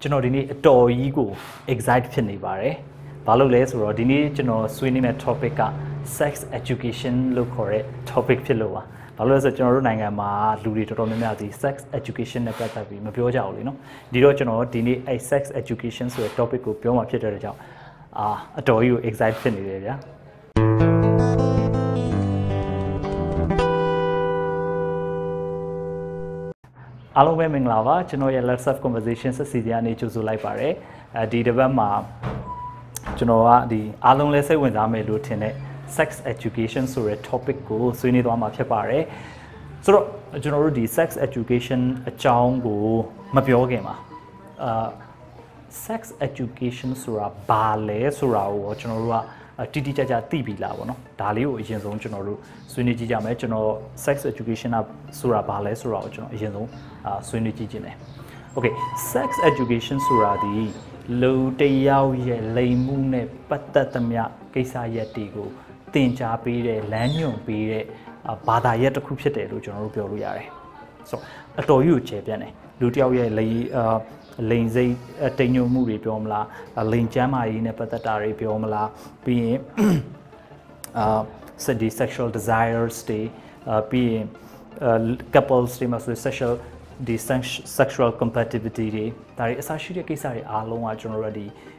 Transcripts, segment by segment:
ကျွန်တော်ဒီနေ့အတော်ကြီးကို excite ဖြစ်နေပါတယ်။ဘာလို့လဲဆိုတော့ဒီနေ့ကျွန်တော်ဆွေးနွေးမယ့် topic က sex education လို့ခေါ်တဲ့ topic ဖြစ်လို့ပါ။ဘာလို့လဲဆိုတော့ကျွန်တော်တို့နိုင်ငံမှာလူတွေတော်တော်များများဒီ sex education နဲ့ပတ်သက်ပြီးမပြောကြဘူးလေနော်။ဒီတော့ကျွန်တော်ဒီနေ့အဲ sex education ဆိုတဲ့ topic ကိုပြောမှာဖြစ်တဲ့ကြောင့်အတော်ကြီးကို excite ဖြစ်နေတယ်ဗျာ။အားလုံးပဲမင်္ဂလာပါကျွန်တော်ရဲ့ Let's Have Conversation စီစဉ်အနေကြိုဆိုလိုက်ပါတယ်ဒီတစ်ပတ်မှာကျွန်တော်ကဒီအားလုံးလဲစိတ်ဝင်စားမယ်လို့ထင်တဲ့ sex education ဆိုတဲ့ topic ကိုဆွေးနွေးသွားမှာဖြစ်ပါတယ်ဆိုတော့ကျွန်တော်တို့ဒီ sex education အကြောင်းကိုမပြောခင်မှာsex education ဆိုတာဘာလဲဆိုတာကိုကျွန်တော်တို့ကတိတိကျကျသိပြီလားပေါ့နော်ဒါလေးကိုအရင်ဆုံးကျွန်တော်တို့ဆွေးနွေးကြည့်ကြမယ်ကျွန်တော် sex education ဆိုတာဘာလဲဆိုတာကိုကျွန်တော်အရင်ဆုံးဆွေးနွေးကြည့်ခြင်းတယ် Okay sex education ဆိုတာဒီလူတယောက်ရဲ့လိင်မှုနဲ့ပတ်သက်သမျှကိစ္စရပ်တွေကိုသင်ကြားပေးတဲ့လမ်းညွှန်ပေးတဲ့ဘာသာရပ်တစ်ခုဖြစ်တယ်လို့ကျွန်တော်တို့ပြောလို့ရတယ်ဆိုတော့အတော်ကြီးကိုကျေပြန့်တယ်လူတယောက်ရဲ့လိင်စိတ်တိမ်ညွတ်မှုတွေပြောမလားလိင်ကျမ်းမာရေးနဲ့ပတ်သက်တာတွေပြောမလားပြီးရင်sexual desires တွေပြီးရင် couples တွေမှာဆို sexual compatibility တွေဒါတွေအစရှိတဲ့ကိစ္စတွေအားလုံးကကျွန်တော်တို့ဒီ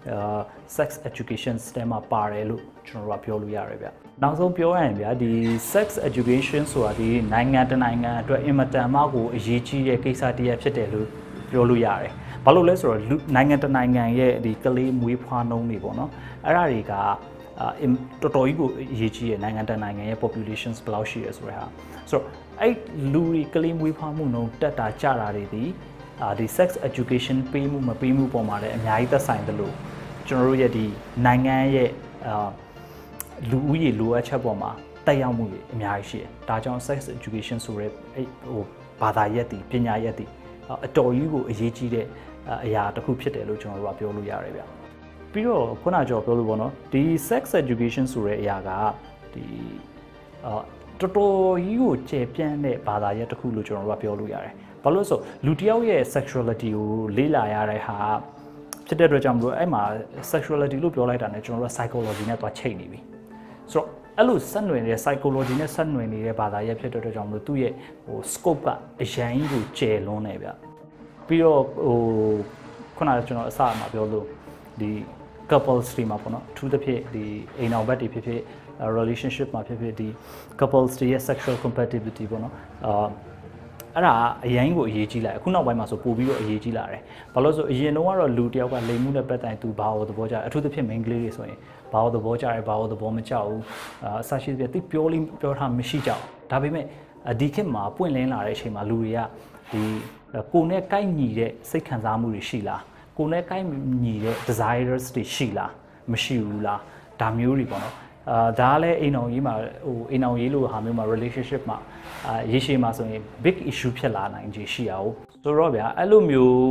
sex education system မှာပါတယ်လို့ကျွန်တော်တို့ပြောလို့ရတယ်ဗျနောက်ဆုံးပြောရရင်ဗျာဒီ sex education ဆိုတာဒီနိုင်ငံတနိုင်ငံအတွက်အင်မတန်မှကိုအရေးကြီးတဲ့ကိစ္စတစ်ရပ်ဖြစ်တယ်လို့ပြောလို့ရတယ်ဘာလို့လဲဆိုတော့နိုင်ငံတနိုင်ငံရဲ့ဒီကလေးမွေးဖွားနှုန်းတွေပေါ့နော်အဲ့ဒါတွေကတော်တော်ကြီးကိုအရေးကြီးတဲ့နိုင်ငံတနိုင်ငံရဲ့ populations ဘယ်လောက်ရှိရဲဆိုတဲ့ဟာဆိုတော့အဲ့လူတွေကလေးမွေးဖွားမှုနှုန်းတက်တာကျတာတွေဒီ sex education ပေးမှုမပေးမှုပေါ်မှာလည်းအများကြီးသက်ဆိုင်တယ်လို့ကျွန်တော်တို့ရဲ့ဒီနိုင်ငံရဲ့လူဦးရေလိုအပ်ချက်ပေါ်မှာတက်ရောက်မှုတွေအများကြီးရှိတယ်ဒါကြောင့် sex education ဆိုရဲဘာသာရပ်ပညာရပ်အတော်ကြီးကိုအရေးကြီးတဲ့အရာတစ်ခုဖြစ်တယ်လို့ကျွန်တော်တို့ကပြောလို့ရတယ်ဗျပြီးတော့ခုနကကျွန်တော်ပြောလို့ပေါ့နော်ဒီ sex education ဆိုတဲ့အရာကဒီတော်တော်ကြီးကိုကျေပြန့်တဲ့ဘာသာရပ်တစ်ခုလို့ကျွန်တော်တို့ကပြောလို့ရတယ်ဘာလို့လဲဆိုလူတစ်ယောက်ရဲ့ sexuality ကိုလေ့လာရတဲ့ဟာဖြစ်တဲ့အတွက်ကြောင့်မလို့အဲ့မှာ sexuality လို့ပြောလိုက်တာ ਨੇ ကျွန်တော်တို့က psychology နဲ့သွားချိန်နေပြီဆိုတော့အဲ့လိုဆက်နွယ်နေတဲ့ psychology နဲ့ဆက်နွယ်နေတဲ့ဘာသာရပ်ဖြစ်တဲ့အတွက်ကြောင့်မလို့သူ့ရဲ့scope ကအရန်ကြီးကိုကျယ်လွန်းနေဗျပြီးတော့ခုနကကျွန်တော်အစမှာပြောလို့ဒီ couples တွေမှာပေါ့နော်အထူးသဖြင့်ဒီအိမ်အောင်ဘက်တွေဖြစ်ဖြစ် relationship မှာဖြစ်ဖြစ်ဒီ couples တွေရဲ့ sexual compatibility ပေါ့နော်အဲ့ဒါအရင်ကိုအရေးကြီးလာအခုနောက်ပိုင်းမှာဆိုပို့ပြီးတော့အရေးကြီးလာတယ်ဘာလို့ဆိုအရင်တုန်းကတော့လူတယောက်ကလိမ်မှုနဲ့ပတ်သက်သူဘာလို့သဘောကျအထူးသဖြင့် main ကလေးတွေဆိုရင်ဘာလို့သဘောကျတယ်ဘာလို့သဘောမကျဘူးအစရှိတဲ့တိပြောထားမရှိကြဘူးဒါပေမဲ့ဒီခေတ်မှာပွင့်လင်းလာတဲ့အချိန်မှာလူတွေကဒီကိုယ်နဲ့ကိုက်ညီတဲ့စိတ်ခံစားမှုတွေရှိလားကိုယ်နဲ့ကိုက်ညီတဲ့ desires တွေရှိလားမရှိဘူးလားဒါမျိုးတွေပေါ့နော်ဒါလည်းအိမ်အောင်ရေးမှာအိမ်အောင်ရေးလို့ဟာမျိုးမှာ relationship မှာရေရှည်မှာဆိုရင် big issue ဖြစ်လာနိုင်ခြေရှိရအောင်ဆိုတော့ဗျာအဲ့လိုမျိုး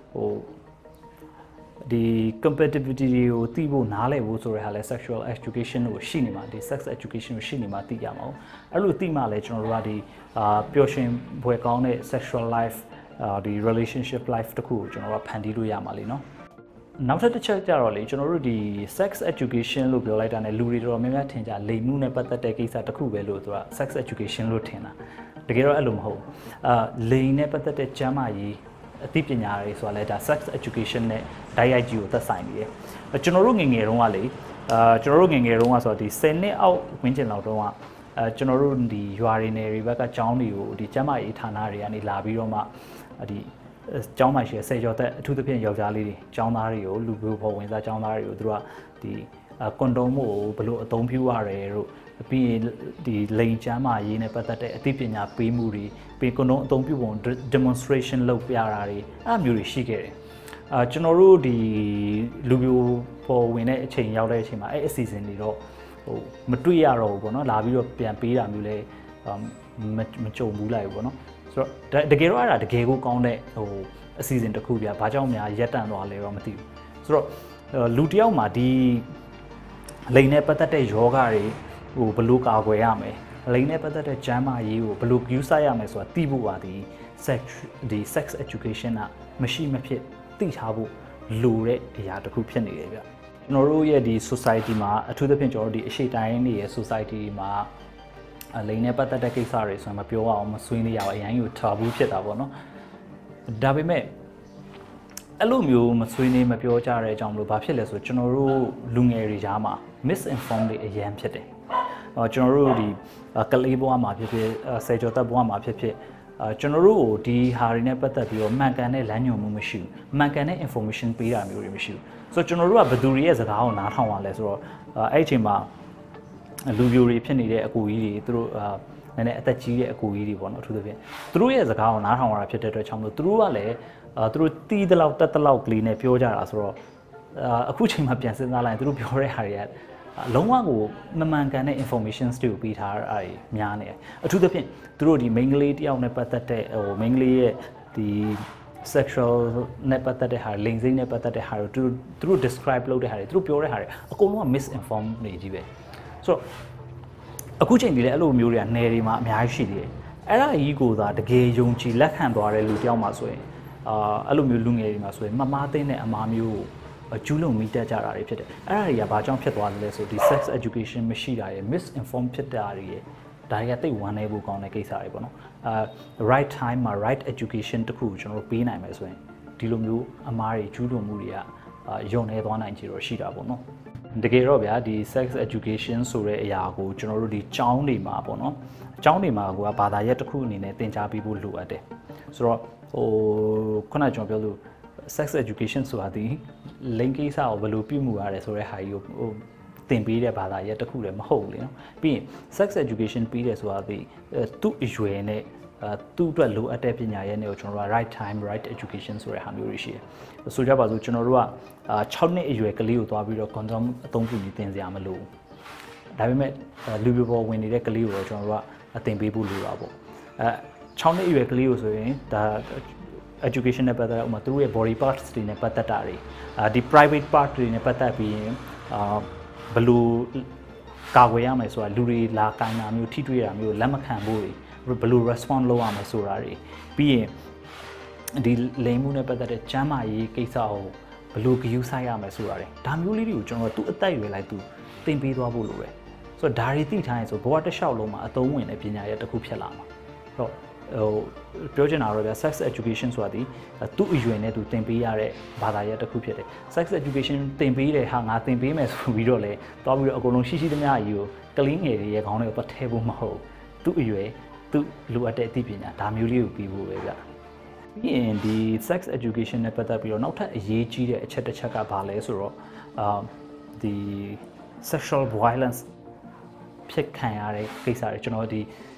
ဒီ compatibility တွေကိုသိဖို့နားလည်ဖို့ဆိုတဲ့ဟာလဲ sexual education ကိုရှိနေမှာဒီ sex education ကိုရှိနေမှာသိကြမှာအဲ့လိုသိမှလဲကျွန်တော်တို့ကဒီပျော်ရွှင်ဖွယ်ကောင်းတဲ့ sexual life ဒီ relationship life တခုကိုကျွန်တော်တို့ဖန်တီးလို့ရမှာလीเนาะနောက်ထပ်တစ်ချက်ကြတော့လေကျွန်တော်တို့ဒီ sex education လို့ပြောလိုက်တာ ਨੇ လူတွေတော်တော်များများထင်ကြလိမ်မှုနဲ့ပတ်သက်တဲ့ကိစ္စတစ်ခုပဲလို့သူက sex education လို့ထင်တာတကယ်တော့အဲ့လိုမဟုတ်လိမ်နဲ့ပတ်သက်တဲ့ကျန်းမာရေးအသိပညာတွေဆိုတာလဲဒါ sex education နဲ့တိုက်ရိုက်ကြီးကိုသက်ဆိုင်နေတယ်ကျွန်တော်တို့ငယ်ငယ်တုန်းကလေကျွန်တော်တို့ငယ်ငယ်တုန်းကဆိုတော့ဒီ10နှစ်အောက်ဝန်းကျင်လောက်တုန်းကကျွန်တော်တို့ဒီရွာတွေနယ်တွေဘက်ကကျောင်းတွေကိုဒီကျန်းမာရေးဌာနတွေကနေလာပြီးတော့မှဒီကျောင်းမှာရှိတဲ့ဆယ်ကျော်သက်အထူးသဖြင့်ယောက်ျားလေးတွေကျောင်းသားတွေကိုလူမျိုးပေါ်ဝင်စားကျောင်းသားတွေကိုသူတို့ကဒီကွန်ဒုံးကိုဘယ်လိုအသုံးပြုရတယ်တို့ပြီးရင်ဒီလိန်ချမ်းမာရေးနဲ့ပတ်သက်တဲ့အသိပညာပေးမှုတွေပြီးကွန်ဒုံးအသုံးပြုပုံ demonstration လုပ်ပြတာတွေအဲ့မျိုးတွေရှိခဲ့တယ်ကျွန်တော်တို့ဒီလူမျိုးပေါ်ဝင်တဲ့အချိန်ရောက်တဲ့အချိန်မှာအဲ့အစီအစဉ်တွေတော့မတွေ့ရတော့ဘူးပေါ့နော်လာပြီးတော့ပြန်ပေးတာမျိုးလဲမကြုံဘူးလိုက်ဘူးပေါ့နော်ဆိုတော့တကယ်တော့အဲ့ဒါတကယ်ကိုကောင်းတဲ့အစီအစဉ်တစ်ခုပြဘာကြောင့်များရက်တန့်သွားလဲတော့မသိဘူးဆိုတော့လူတယောက်မှာဒီလိန်နဲ့ပတ်သက်တဲ့ယောဂတွေဘယ်လိုကာကွယ်ရမလဲလိန်နဲ့ပတ်သက်တဲ့ကျန်းမာရေးကိုဘယ်လို use ရမယ်ဆိုတာသိဖို့ပါဒီ sex education ကမရှိမဖြစ်သိထားဖို့လိုတဲ့အရာတစ်ခုဖြစ်နေတယ်ဗျကျွန်တော်တို့ရဲ့ဒီ society မှာအထူးသဖြင့်ကျွန်တော်တို့ဒီအရှိတိုင်းနေရဲ့ society မှာလိန်နဲ့ပတ်သက်တဲ့ကိစ္စတွေဆိုရင်မပြောအောင်မဆွေးနွေးရအောင်အရင်က taboo ဖြစ်တာပေါ့နော်ဒါပေမဲ့အဲ့လိုမျိုးမဆွေးနွေးမပြောကြတဲ့အကြောင်းမလို့ဘာဖြစ်လဲဆိုကျွန်တော်တို့လူငယ်တွေကြားမှာ misinformed တွေအရင်ဖြစ်တယ်ကျွန်တော်တို့ဒီကလေးဘဝမှာဖြစ်ဖြစ်ဆယ်ကျော်သက်ဘဝမှာဖြစ်ဖြစ်ကျွန်တော်တို့ကိုဒီဟာတွေနဲ့ပတ်သက်ပြီးတော့မှန်ကန်တဲ့လမ်းညွှန်မှုမရှိဘူးမှန်ကန်တဲ့ information ပေးတာမျိုးတွေမရှိဘူးဆိုတော့ကျွန်တော်တို့ကဘယ်သူတွေရဲ့စကားကိုနားထောင်ရလဲဆိုတော့အဲ့အချိန်မှာလူမျိုးတွေဖြစ်နေတဲ့အကူကြီးတွေသူတို့နည်းနည်းအသက်ကြီးတဲ့အကူကြီးတွေပေါ့နော်အထူးသဖြင့်သူတို့ရဲ့စကားကိုနားထောင်ရတာဖြစ်တဲ့အတွက်ကြောင့်မို့သူတို့ကလည်းသူတို့တီးတဲ့လောက်တက်တဲ့လောက်ကလေးနဲ့ပြောကြတာဆိုတော့အခုချိန်မှာပြန်စဉ်းစားလိုက်သူတို့ပြောတဲ့ဟာတွေကလုံးဝကိုမမှန်ကန်တဲ့ informations တွေကိုပေးထားတာများနေတယ်အထူးသဖြင့်သူတို့ဒီ main ကလေးတယောက်နဲ့ပတ်သက်တဲ့ဟို main ကလေးရဲ့ဒီ sexual နဲ့ပတ်သက်တဲ့ဟာလိင်စိတ်နဲ့ပတ်သက်တဲ့ဟာတွေသူတို့ describe လုပ်တဲ့ဟာတွေသူတို့ပြောတဲ့ဟာတွေအကုန်လုံးက misinformed နေကြီးပဲဆိုတော့အခုချိန်ဒီလေအဲ့လိုမျိုးတွေကနယ်တွေမှာအများကြီးရှိသေးတယ်အဲ့ဒါကြီးကိုသာတကယ်ယုံကြည်လက်ခံသွားတဲ့လူတယောက်မှာဆိုရင်အဲ့လိုမျိုးလူငယ်တွေမှာဆိုရင်မမားသိတဲ့အမားမျိုးကျူးလွန်မိတတ်ကြတာတွေဖြစ်တယ်အဲ့ဒါတွေကဘာကြောင့်ဖြစ်သွားလဲဆိုဒီ sex education မရှိတာရယ် misinformed ဖြစ်တာတွေရယ်ဒါတွေကတိတ်ဝမ်းနေဖို့ကောင်းတဲ့ကိစ္စတွေပေါ့နော်right time မှာ right education တခုကိုကျွန်တော်တို့ပေးနိုင်မယ်ဆိုရင်ဒီလိုမျိုးအမားတွေကျူးလွန်မှုတွေကယုံနေသွားနိုင်ကြတော့ရှိတာပေါ့နော်တကယ်တော့ဗျာဒီ sex education ဆိုတဲ့အရာကိုကျွန်တော်တို့ဒီကျောင်းတွေမှာပေါ့နော်ကျောင်းတွေမှာကဘာသာရပ်တစ်ခုအနေနဲ့သင်ကြားပေးဖို့လိုအပ်တယ်ဆိုတော့ဟိုခုနကကျွန်တော်ပြောလို့ sex education ဆိုတာဒီလိင်ကိစ္စကိုဘယ်လိုပြုမှုရတယ်ဆိုတဲ့ဟာကြီးကိုသင်ပေးတဲ့ဘာသာရပ်တစ်ခုလည်းမဟုတ်ဘူးလေနော်ပြီးရင် sex education ပြီးတယ်ဆိုတာဒီသူ့အရွယ်နဲ့သူ့အတွက်လိုအပ်တဲ့ပညာရပ်တွေကိုကျွန်တော်တို့က right time right education ဆိုတဲ့ဟာမျိုးတွေရှိတယ်ဆိုကြပါစို့ကျွန်တော်တို့က6နှစ်အရွယ်ကလေးကိုသွားပြီးတော့ condom အသုံးပြုပြီးသင်စရာမလိုဘူးဒါပေမဲ့လူပြပေါ်ဝင်နေတဲ့ကလေးကိုတော့ကျွန်တော်တို့ကအသင်ပေးဖို့လိုတာပေါ့6နှစ်အရွယ်ကလေးကိုဆိုရင်ဒါ education နဲ့ပတ်သက်တဲ့ဥမာသူတို့ရဲ့ body parts တွေနဲ့ပတ်သက်တာတွေဒီ private part တွေနဲ့ပတ်သက်ပြီးရင်ဘယ်လိုကာကွယ်ရမယ်ဆိုတာလူတွေလာကိုင်းတာမျိုးထိတွေ့တာမျိုးလက်မခံဖို့တွေဘယ်လို response လုပ်ရမယ်ဆိုတာတွေပြီးရင်ဒီလိမ်မှုနဲ့ပတ်သက်တဲ့ကျန်းမာရေးကိစ္စကိုဘယ်လိုဂရုစိုက်ရမယ်ဆိုတာတွေဒါမျိုးလေးတွေကိုကျွန်တော်တို့သူ့အသက်အရွယ်လိုက်သူသင်ပေးသွားဖို့လိုတယ်ဆိုတော့ဒါတွေသိထားရင်ဆိုဘဝတစ်လျှောက်လုံးမှာအသုံးဝင်တဲ့ပညာရပ်တစ်ခုဖြစ်လာမှာအဲ့တော့ပြောချင်တာတော့ဗျာ sex education ဆိုတာဒီသူ့အရွယ်နဲ့သူသင်ပေးရတဲ့ဘာသာရပ်တစ်ခုဖြစ်တယ် sex education သင်ပေးတယ်ဟာငါသင်ပေးမယ်ဆိုပြီးတော့လေတွားပြီးတော့အကုန်လုံးရှိသမျှကြီးကိုကလေးငယ်တွေရဲ့ခေါင်းတွေကိုပတ်ထဲဖို့မဟုတ်သူ့အရွယ်သူလိုအပ်တဲ့အသိပညာဒါမျိုးလေးကိုပြီးဖို့ပဲဗျပြီးရင်ဒီ sex education နဲ့ပတ်သက်ပြီးတော့နောက်ထပ်အရေးကြီးတဲ့အချက်တစ်ချက်ကဘာလဲဆိုတော့ဒီ sexual violence ဖြစ်ခံရတဲ့ကိစ္စတွေကျွန်တော်ဒီ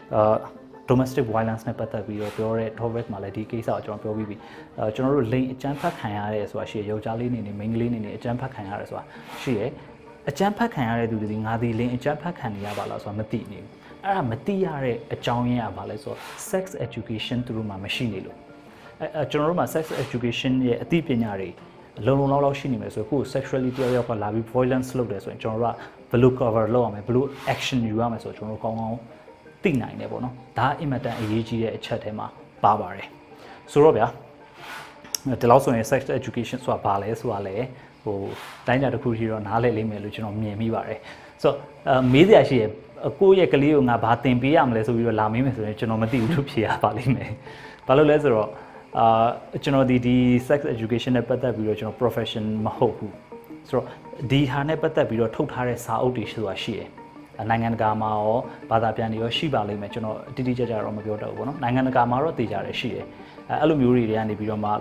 domestic violence နဲ့ပတ်သက်ပြီးတော့ပြောတဲ့ topic မှာလည်းဒီကိစ္စကိုကျွန်တော်ပြောပြီးပြီကျွန်တော်တို့လိင်အကြမ်းဖက်ခံရတဲ့ဆိုတာရှိရယောက်ျားလေးနေနေမိန်းကလေးနေနေအကြမ်းဖက်ခံရတယ်ဆိုတာရှိရအကြမ်းဖက်ခံရတဲ့သူတွေငါဒီလိင်အကြမ်းဖက်ခံနေရပါလားဆိုတာမသိနေဘူးအဲ့ဒါမသိရတဲ့အကြောင်းရင်းကဘာလဲဆိုတော့ sex education သူတို့မှာမရှိနေလို့ကျွန်တော်တို့မှာ sex education ရဲ့အသိပညာတွေလုံလုံလောက်ရှိနေမယ်ဆိုတော့ကိုယ် sexually တယောက်ကလာပြီး violence လုပ်တယ်ဆိုရင်ကျွန်တော်တို့ကဘယ်လို cover လုပ်ရမလဲဘယ်လို action ယူရမလဲဆိုတော့ကျွန်တော်တို့ကောင်းကောင်းသိနိုင်တယ်ပေါ့နော်ဒါအင်မတန်အရေးကြီးတဲ့အချက်ထဲမှာပါပါတယ်ဆိုတော့ဗျာဒီလောက်ဆိုရင် sex education ဆိုတာဘာလဲဆိုတာလဲဟိုတိုင်းတာတစ်ခုရှိတော့နားလည်လိမ့်မယ်လို့ကျွန်တော်မြင်မိပါတယ်ဆိုတော့မေးစရာရှိရဲ့ကိုယ့်ရဲ့ကလေးကိုငါဘာသင်ပေးရမလဲဆိုပြီးတော့လာမေးမယ်ဆိုရင်ကျွန်တော်မသိဘူးလို့ဖြေရပါလိမ့်မယ်ဘာလို့လဲဆိုတော့ကျွန်တော်ဒီ sex education နဲ့ပတ်သက်ပြီးတော့ကျွန်တော် profession မဟုတ်ဘူးဆိုတော့ဒီဟာနဲ့ပတ်သက်ပြီးတော့ထုတ်ထားတဲ့စာအုပ်တွေဆိုတာရှိတယ်နိုင်ငံတကာမှာရောဘာသာပြန်တွေရောရှိပါလိမ့်မယ်ကျွန်တော်တိတိကျကျတော့မပြောတော့ဘူးပေါ့နော်နိုင်ငံတကာမှာတော့သိကြတယ်ရှိတယ်အဲ့လိုမျိုးတွေကနေပြီးတော့မှ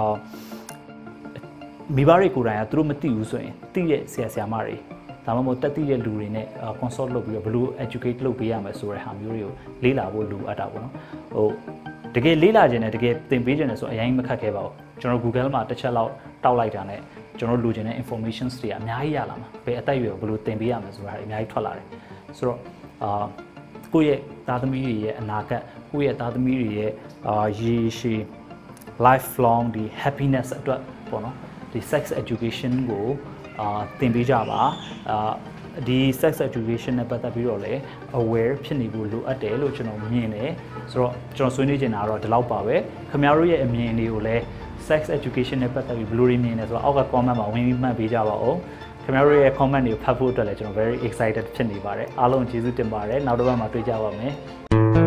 မိဘတွေကိုယ်တိုင်ကသူတို့မသိဘူးဆိုရင်သိတဲ့ဆရာမတွေဒါမှမဟုတ်တက်သိတဲ့လူတွေနဲ့ consult လုပ်ပြီးတော့ဘယ်လို educate လုပ်ပေးရမလဲဆိုတဲ့ဟာမျိုးတွေကိုလေ့လာဖို့လိုအပ်တာပေါ့နော်ဟိုတကယ်လေ့လာခြင်းနဲ့တကယ်သင်ပေးခြင်းနဲ့ဆိုအရင်မခက်ခဲပါဘူးကျွန်တော် Google မှာတစ်ချက်လောက်တောက်လိုက်တာနဲ့ကျွန်တော်လိုချင်တဲ့ informations တွေအများကြီးရလာမှာဘယ်အသက်အရွယ်ကိုဘယ်လိုသင်ပေးရမလဲဆိုတာအများကြီးထွက်လာတယ်ဆိုတော့ကိုယ့်ရဲ့သားသမီးတွေရဲ့အနာဂတ်ကိုယ့်ရဲ့သားသမီးတွေရဲ့ရေရှည် lifelong ဒီ happiness အတွက်ပေါ့နော်ဒီ sex education ကိုသင်ပေးကြပါဒီ sex education နဲ့ပတ်သက်ပြီးတော့လည်း aware ဖြစ်နေဖို့လိုအပ်တယ်လို့ကျွန်တော်မြင်တယ်ဆိုတော့ကျွန်တော်ဆွေးနွေးချင်တာတော့ဒီလောက်ပါပဲခင်ဗျားတို့ရဲ့အမြင်တွေကိုလည်း sex education နဲ့ပတ်သက်ပြီးဘယ်လိုတွေမြင်လဲဆိုတော့အောက်က comment မှာဝင်ပြီးမှတ်ပေးကြပါဦးခင်ဗျားတို့ရဲ့ comment တွေကိုဖတ်ဖို့အတွက်လည်းကျွန်တော် very excited ဖြစ်နေပါတယ်အားလုံးကျေးဇူးတင်ပါတယ်နောက်တစ်ပတ်မှာတွေ့ကြပါမယ်